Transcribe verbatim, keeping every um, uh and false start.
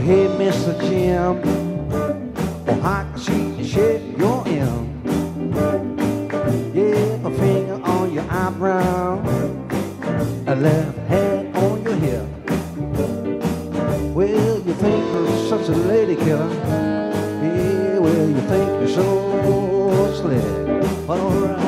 hey, Mister Jim, oh, I can see the shape you're in. Yeah, a finger on your eyebrow, a left hand on your hip. Well, you think you're such a lady killer. Yeah, well, you think you're so slick. But alright.